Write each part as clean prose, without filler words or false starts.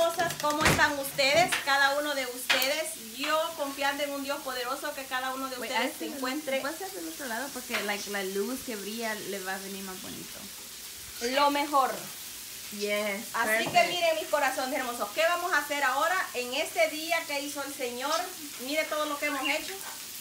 hermosas, ¿cómo están ustedes? Cada uno de ustedes, yo confiando en un Dios poderoso, que cada uno de ustedes se encuentre. Puede ser del otro lado porque la luz que brilla le va a venir más bonito. Lo mejor. Yes. Así Perfect. que miren, mis corazones hermosos, ¿qué vamos a hacer ahora en este día que hizo el Señor? Mire todo lo que hemos hecho.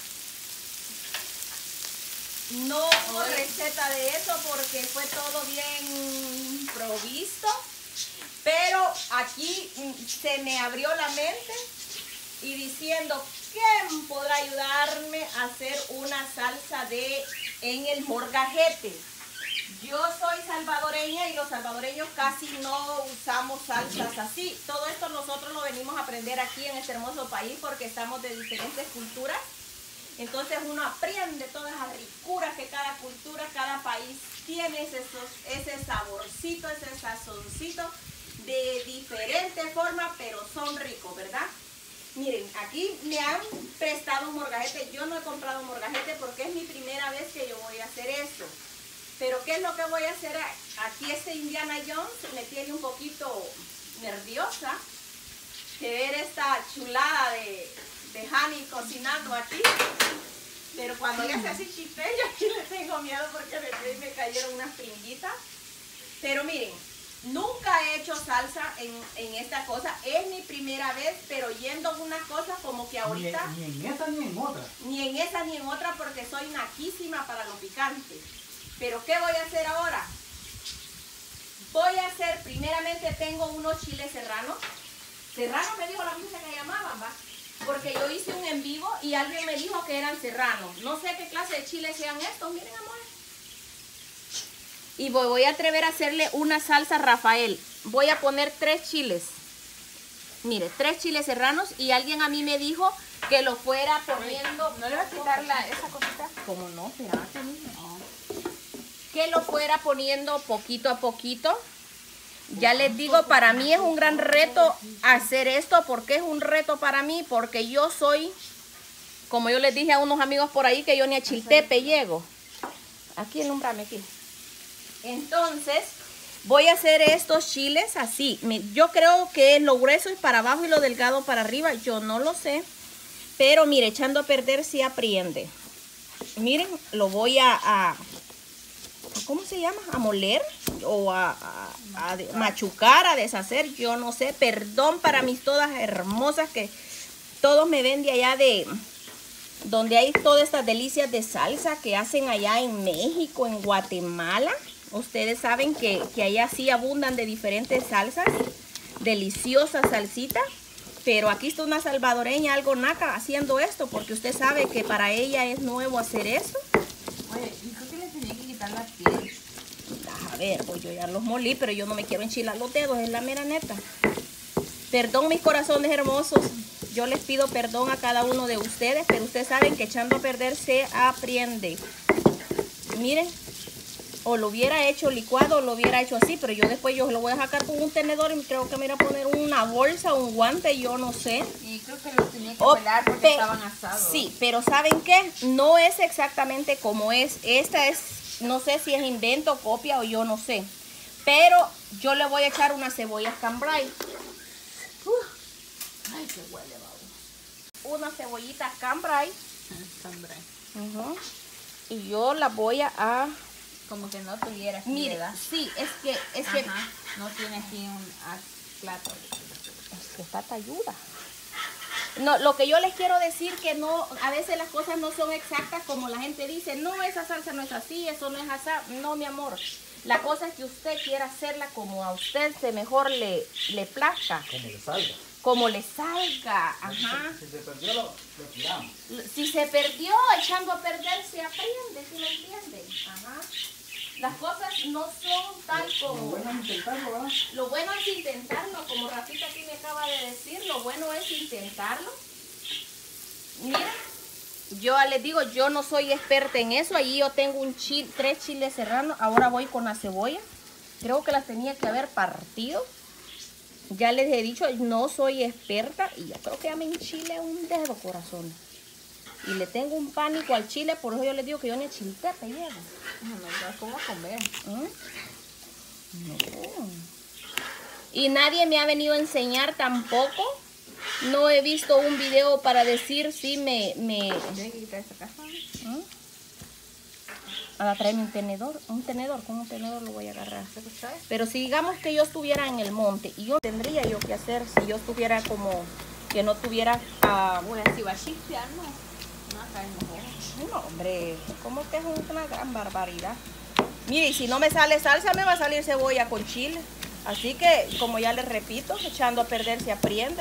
No hubo receta de eso porque fue todo bien provisto. Pero aquí se me abrió la mente y diciendo, ¿quién podrá ayudarme a hacer una salsa en el molcajete? Yo soy salvadoreña y los salvadoreños casi no usamos salsas así. Todo esto nosotros lo venimos a aprender aquí en este hermoso país porque estamos de diferentes culturas. Entonces uno aprende todas las ricuras que cada cultura, cada país tiene, ese saborcito, ese sazoncito de diferente forma, pero son ricos, ¿verdad? Miren, aquí me han prestado un molcajete. Yo no he comprado un molcajete porque es mi primera vez que yo voy a hacer esto. Pero ¿qué es lo que voy a hacer? Aquí este Indiana Jones me tiene un poquito nerviosa de ver esta chulada de Hani cocinando aquí. Pero cuando ella se hace chipé, yo aquí le tengo miedo porque me cayeron unas pringuitas. Pero miren, nunca he hecho salsa en esta cosa. Es mi primera vez, pero yendo una cosa como que ahorita... Ni en esa ni en otra. Ni en esa ni en otra porque soy naquísima para lo picante. Pero ¿qué voy a hacer ahora? Voy a hacer, primeramente tengo unos chiles serranos. Serranos me dijo la muchacha que llamaban, ¿va? Porque yo hice un en vivo y alguien me dijo que eran serranos. No sé qué clase de chiles sean estos, miren amores. Y voy a atrever a hacerle una salsa Rafael. Voy a poner 3 chiles. Mire, 3 chiles serranos y alguien a mí me dijo que lo fuera poniendo... ¿No le va a quitar esa cosita? ¿Cómo no? Espérate, que lo fuera poniendo poquito a poquito. Ya les digo, para mí es un gran reto hacer esto. ¿Por qué es un reto para mí? Porque yo soy, como yo les dije a unos amigos por ahí, que yo ni a Chiltepe llego. Aquí, alumbrame aquí. Entonces, voy a hacer estos chiles así. Yo creo que lo grueso es para abajo y lo delgado para arriba. Yo no lo sé. Pero mire, echando a perder sí aprende. Miren, lo voy a ¿cómo se llama? ¿A moler? O a machucar, a deshacer, yo no sé. Perdón para mis todas hermosas que todos me ven de allá de donde hay todas estas delicias de salsa que hacen allá en México, en Guatemala. Ustedes saben que allá sí abundan de diferentes salsas, deliciosas salsitas. Pero aquí está una salvadoreña, algo naca, haciendo esto, porque usted sabe que para ella es nuevo hacer esto. Oye, yo creo que le tenía que quitar la piel. A ver, pues yo ya los molí, pero yo no me quiero enchilar los dedos, es la mera neta. Perdón, mis corazones hermosos. Yo les pido perdón a cada uno de ustedes, pero ustedes saben que echando a perder se aprende. Miren, o lo hubiera hecho licuado o lo hubiera hecho así, pero yo después yo lo voy a sacar con un tenedor y creo que me voy a poner una bolsa, un guante, yo no sé. Y creo que los tenía que pelar porque estaban asados. Sí, pero ¿saben qué? No es exactamente como es. Esta es, no sé si es invento, copia o yo no sé. Pero yo le voy a echar unas cebollas cambray. Ay, qué huele, babo. Unas cebollitas cambray. Cambray. Y yo las voy a... Como que no tuviera aquí, Mire, ¿verdad? sí, es que Ajá, no tiene aquí un plato. Es que está ayuda. No, lo que yo les quiero decir que no, a veces las cosas no son exactas como la gente dice. No, esa salsa no es así, eso no es así. No, mi amor. La cosa es que usted quiera hacerla como a usted mejor le plazca. Como le salga. Como le salga. Ajá. Si se perdió, lo tiramos. Si se perdió, echando a perder, se aprende, ¿sí lo entienden? Ajá. Las cosas no son tal como... Lo bueno es intentarlo, ¿verdad? Lo bueno es intentarlo, como Rafita aquí me acaba de decir, lo bueno es intentarlo. Mira, yo les digo, yo no soy experta en eso. Allí yo tengo 3 chiles serranos, ahora voy con la cebolla. Creo que las tenía que haber partido. Ya les he dicho, no soy experta y ya creo que ya me enchile un dedo, corazón. Y le tengo un pánico al chile, por eso yo les digo que yo ni a Chiltepe llego. No, ¿cómo comer? No. Y nadie me ha venido a enseñar tampoco. No he visto un video para decir si me... Tiene que quitar esta caja. Ahora tráeme un tenedor. Con un tenedor lo voy a agarrar. Pero si digamos que yo estuviera en el monte, y yo tendría yo que hacer si yo estuviera como... Que no tuviera... Bueno, si va a shiftear, no. No, acá mejor. No, hombre, como que es una gran barbaridad. Mire, y si no me sale salsa, me va a salir cebolla con chile. Así que, como ya les repito, echando a perder se aprende.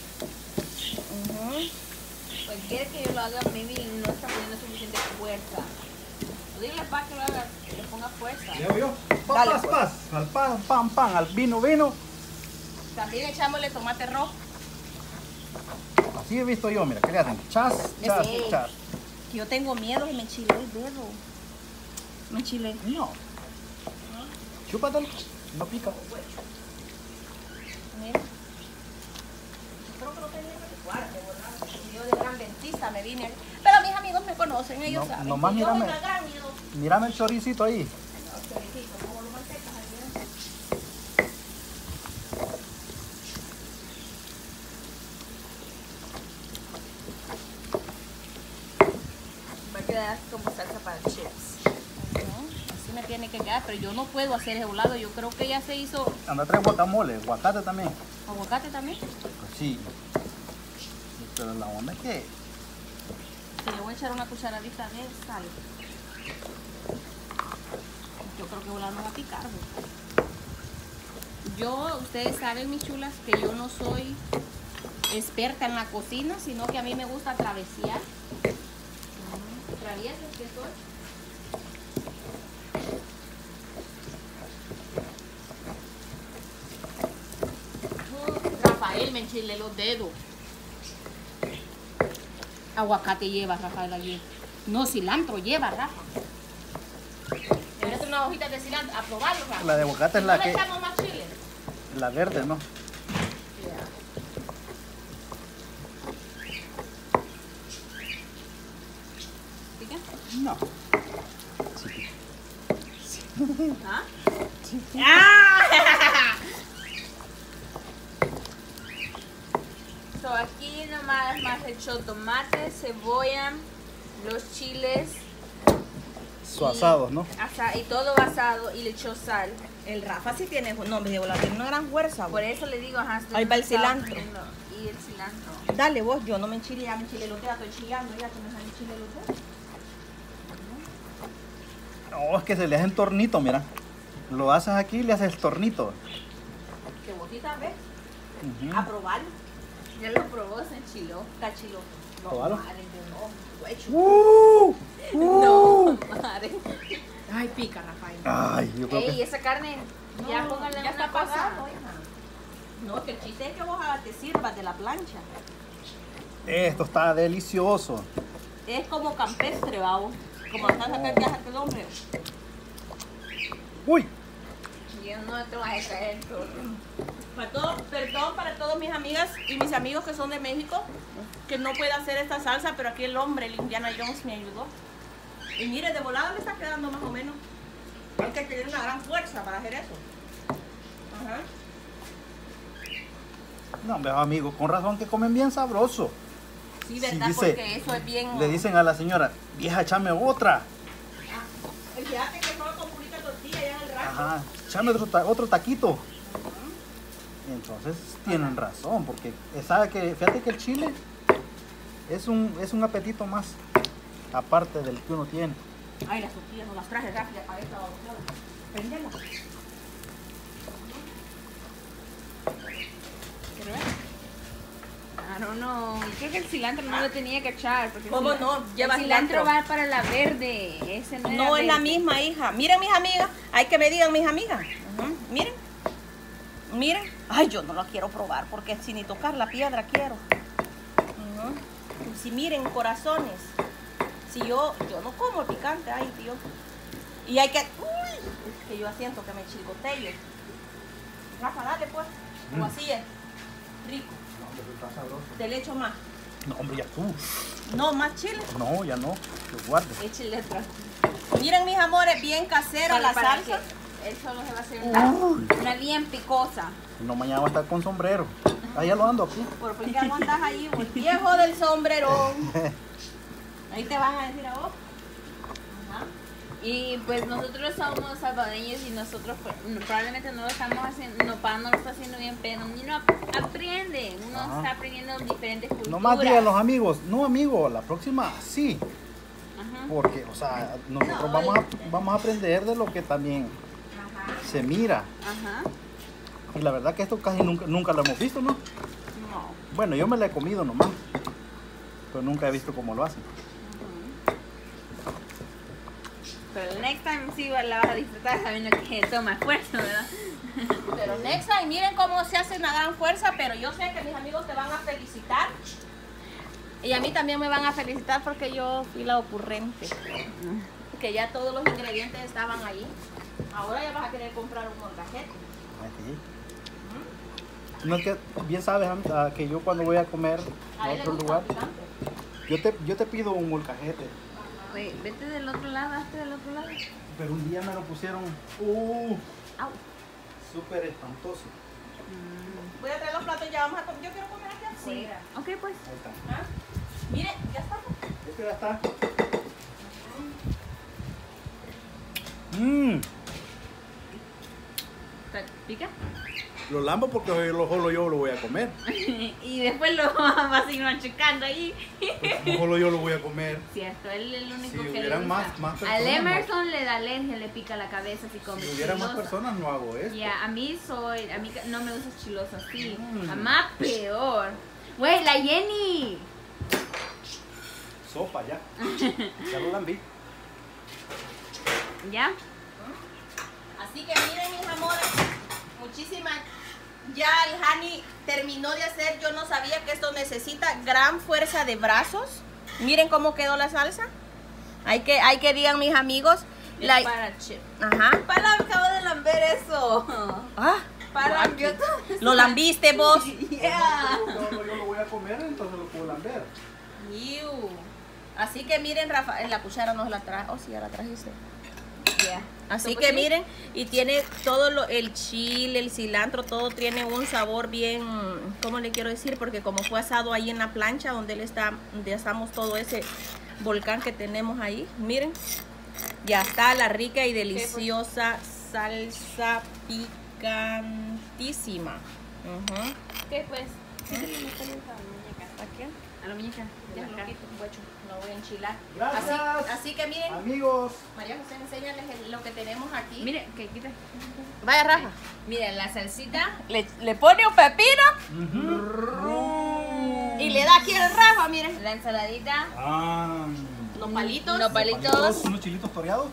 Pues quiere que yo lo haga, maybe no está poniendo suficiente fuerza. Dile para que lo haga, que le ponga fuerza. Llevo yo. Dale, Pas, pues. pas. Al pan, pan, pan. Al vino, vino. También echámosle tomate rojo. Así he visto yo, mira, ¿qué le hacen? Chas, chas, Sí. chas. Yo tengo miedo que me enchile el dedo. Me enchile. No. Chúpatelo. No pica. Mira. Creo que lo tenía que jugar, de volada. Yo de gran dentista me vine. Pero mis amigos me conocen, ellos No, saben. nomás que yo mírame. me da gran miedo. Mírame el choricito ahí. Los choricitos, como los mantecas ahí. Va a quedar como salsa para chips. Así me tiene que quedar, pero yo no puedo hacer ese volado. Yo creo que ya se hizo Anda, trae guacamole, aguacate también. aguacate también. Pues sí. Pero la onda es que Sí, le voy a echar una cucharadita de sal. Yo creo que volado no va a picar. Yo, ustedes saben, mis chulas, que yo no soy experta en la cocina, sino que a mí me gusta travesear. Traviesas que soy. Rafael me enchilé los dedos. Aguacate lleva, Rafael, allí. No, cilantro lleva, Rafa. Debería hacer unas hojitas de cilantro. A probarlo, Rafa. la de aguacate es ¿No la le que... echamos más chile? La verde, ¿no? ¿Pica? No. ¿Ah? ¡Ah! So, aquí nomás más echó tomate, cebolla, los chiles Suazados, ¿no? y todo asado y le echó sal. El Rafa sí tiene nombre de volar, tiene una gran fuerza. Por eso le digo, ajá, Ahí va el estaba cilantro. poniendo- Y el cilantro. Dale vos, yo no me enchile, ya me enchile los dedos, estoy chillando ya que me salen chile los dedos. No, es que se le hace tornito, mira. Lo haces aquí y le haces el tornito. Que vosita ves, Ujú. a probarlo. Ya lo probó, se enchiló. Cachilo. No, Probalo. madre, no, huecho. No, madre. Ay, pica, Rafael. Ay, yo creo Ey, que... esa carne, ya No, póngale ya una está cosa. pasando, hija. No, que el chiste es que vos te sirvas de la plancha. Esto está delicioso. Es como campestre, vamos. Como están acá que hace el hombre. Uy, Yo no te vas a caer todo. Perdón para todas mis amigas y mis amigos que son de México, que no puede hacer esta salsa, pero aquí el hombre, el Indiana Jones, me ayudó. Y mire, de volada le está quedando más o menos. Hay que tener una gran fuerza para hacer eso. Ajá. no, hombre, amigos, con razón que comen bien sabroso. Sí, Sí, verdad, dice- porque eso es bien... Le dicen a la señora, vieja, échame otra. Fíjate que solo con purita tortilla ya en el rancho. Ajá, échame otro taquito. Y entonces tienen razón, porque sabe que, fíjate que el chile es un apetito más, aparte del que uno tiene. Ay, las tortillas no las traje rápidas para esta opción. Prendela. Quiero ver. I don't know. Creo que el cilantro no lo tenía que echar. Porque ¿Cómo el no? Lleva el cilantro cilantro. va para la verde. Ese no, No era es la verde. misma, hija. Miren, mis amigas. Hay que me digan, mis amigas. Ujú. Miren. Miren. Ay, yo no la quiero probar porque si ni tocar la piedra quiero. Ujú. Si miren, corazones. Si yo no como picante, ay, Dios. Y hay que... Uy, es que yo siento que me chilgoteo. Rafa, dale pues. O así es. Rico. Te le echo más. No, hombre, ya tú. No, más chile. No, ya no, que guarde. Échale atrás. Miren, mis amores, bien casera la salsa. él solo se va a hacer Uy. una bien picosa. No, mañana va a estar con sombrero. Ahí ya lo ando aquí. ¿Por qué no andas ahí, vos? Viejo del sombrerón. Ahí te van a decir a vos. Ajá. Y pues nosotros somos salvadoreños y nosotros pues, probablemente no lo estamos haciendo, no, papá no lo está haciendo bien, pero uno aprende, uno Ajá. está aprendiendo diferentes culturas. Nomás digan los amigos, no amigo, la próxima sí. Ajá. Porque, o sea, nosotros No, vamos a aprender de lo que también Ajá. se mira. Ajá. Y la verdad que esto casi nunca lo hemos visto, ¿no? No. Bueno, yo me la he comido nomás. Pero nunca he visto cómo lo hacen. Pero el next time sí la vas a disfrutar sabiendo que toma esfuerzo, ¿verdad? Pero next time, miren cómo se hace una gran fuerza, pero yo sé que mis amigos te van a felicitar. Y a mí también me van a felicitar porque yo fui la ocurrente. Que ya todos los ingredientes estaban ahí. Ahora ya vas a querer comprar un molcajete. Así. No es que bien sabes que yo cuando voy a comer A a él le otro gusta lugar, picante. yo te pido un molcajete. Oye, vete del otro lado, hazte del otro lado. Pero un día me lo pusieron Au. súper espantoso. Voy a traer los platos, ya vamos a comer. Yo quiero comer aquí Sí. afuera. Ok, pues. Ahí está. ¿Ah? Mire, ya está. Este ya está. Mmm. ¿Pica? Lo lambo porque solo yo lo voy a comer. Y después lo vas a ir machucando ahí. Solo yo lo voy a comer. Cierto, él es el único Si que le hubieran gusta. más Al personas, Emerson le da alergia, le pica la cabeza si come Si hubiera más chilosa. personas no hago esto. Ya, a mí no me gusta chiloso así. Mm. A más peor. Güey, la Jenny. Sopa ya. Ya lo lambí. ¿Ya? Así que miren, mis amores, muchísimas. Ya el Hani terminó de hacer. Yo no sabía que esto necesita gran fuerza de brazos. Miren cómo quedó la salsa. Hay que digan mis amigos. Es para chip. Ajá. Para, acabo de lamber eso. Ah, Para lambió todo. lo lambiste vos. Yeah. Yo lo voy a comer, entonces lo puedo lamber. Iu. Así que miren, Rafa, la cuchara no la traje. Oh, sí, ya la trajiste. Yeah. Así So, que pues, miren, y tiene todo el chile, el cilantro, todo tiene un sabor bien, ¿cómo le quiero decir? Porque como fue asado ahí en la plancha donde asamos todo ese volcán que tenemos ahí, miren, ya está la rica y deliciosa salsa picantísima. Ujú. ¿Qué pues? ¿Qué te le metes a la muñeca? ¿A qué? A la muñeca. Ya Ya lo acá. quito, guacho, lo voy a enchilar. Gracias. Así que miren, Amigos. María José, enséñales lo que tenemos aquí. Mire, que quita. Vaya, Rafa. Mira, la salsita. Le pone un pepino y le da aquí el Rafa, miren. La ensaladita. Ah, Los palitos. Los palitos. unos chilitos toreados.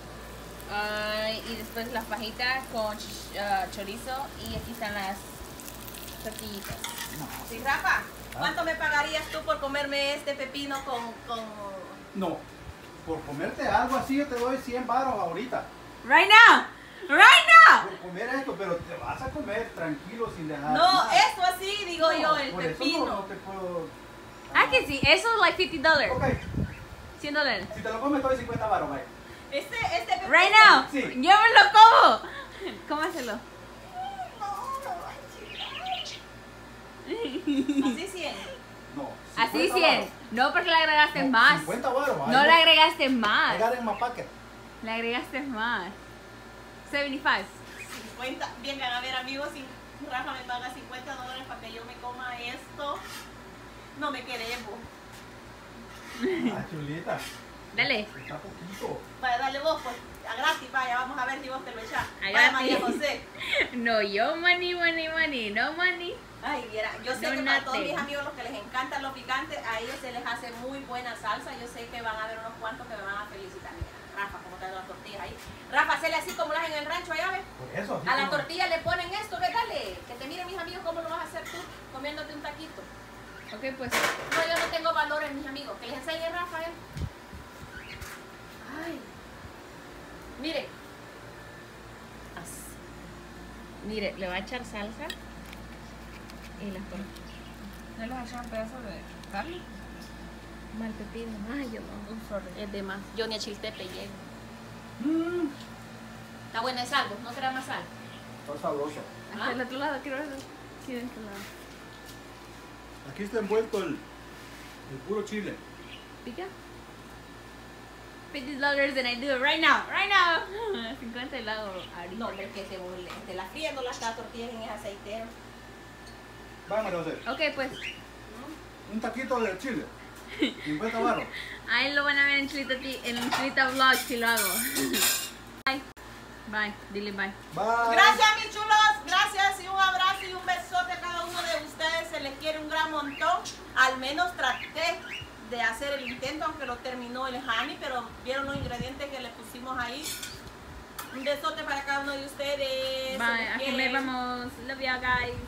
Y después las fajitas con chorizo. Y aquí están las tortillitas. Sí, Rafa, ¿cuánto me pagarías tú por comerme este pepino con... No, por comerte algo así yo te doy 100 baros ahorita. Right now. Right now. Por comer esto, pero te vas a comer tranquilo sin dejar No, nada. eso así digo No, yo, el por eso pepino. no te puedo... Ah, que sí. Eso es like $50. Ok, $100. si te lo comes te doy 50 baros, vaya. Este pepino. Right now. Sí. Yo me lo como. Cómaselo. Así 100. No, Así 50 100. baros. No porque le agregaste No, más. 50 baros, vaya. No le agregaste más. I got it in my pocket. Le agregaste más. 75. 50. Vengan a ver, amigos, si Rafa me paga $50 para que yo me coma esto, no me quedemos. Ah, chulita. Dale. Está poquito. Vaya, dale vos, pues, a gratis, vaya, vamos a ver si vos te lo echás. A Vaya, gratis. María José. No, yo money. No money. Ay, viera, yo sé No, que para todos nothing. mis amigos, los que les encantan los picantes, a ellos se les hace muy buena salsa. Yo sé que van a haber unos cuantos que me van a felicitar. Mira, Rafa, como están las tortillas ahí. Rafa, hacele así como las en el rancho allá, ¿ves? Por eso. así A la como- tortilla le ponen esto, ¿qué dale? Que te miren mis amigos cómo lo vas a hacer tú, comiéndote un taquito. Ok, pues. No, yo no tengo valores, mis amigos. Que les enseñe Rafa, ¿eh? Ay. Mire. Así. Mire, le va a echar salsa y las tortillas. ¿No les echan pedazos de carne? Mal pepino. Ay, yo no. Es de más. Yo ni a Chiltepe llego. Mm, Está buena de sal, no queda más sal. Está sabroso. Hacia el otro lado, quiero ver. Sí, de este lado. Aquí está envuelto el puro chile. ¿Pica? $50 and I do it right now, right now. 50 y lo hago ahorita. No, hombre, que se burle. Te la fríen, no las cada tortillas en ese aceitero. Vamos a hacer Ok, pues. un taquito de chile. 50 barros. Ahí lo van a ver en Chilita Vlog si lo hago. Bye. Bye. Dile bye. Bye. Gracias, mis chulos. Gracias y un abrazo y un besote a cada uno de ustedes. Se les quiere un gran montón. Al menos traté de hacer el intento, aunque lo terminó el Hani, pero vieron los ingredientes que le pusimos ahí. Un besote para cada uno de ustedes. Bye. A comer vamos. Love you guys.